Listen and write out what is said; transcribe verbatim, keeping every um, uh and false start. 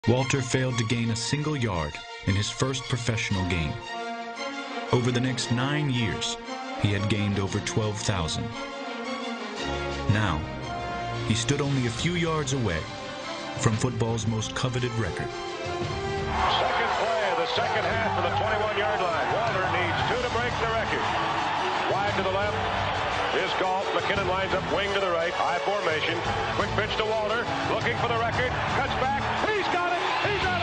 Walter failed to gain a single yard in his first professional game. Over the next nine years, he had gained over twelve thousand. Now, he stood only a few yards away from football's most coveted record. Second play of the second half of the twenty-one-yard line. Walter needs two to break the record. Wide to the left is Galt. McKinnon lines up wing to the right. High formation. Quick pitch to Walter. Looking for the record. Cuts back. He's got it. He's got it.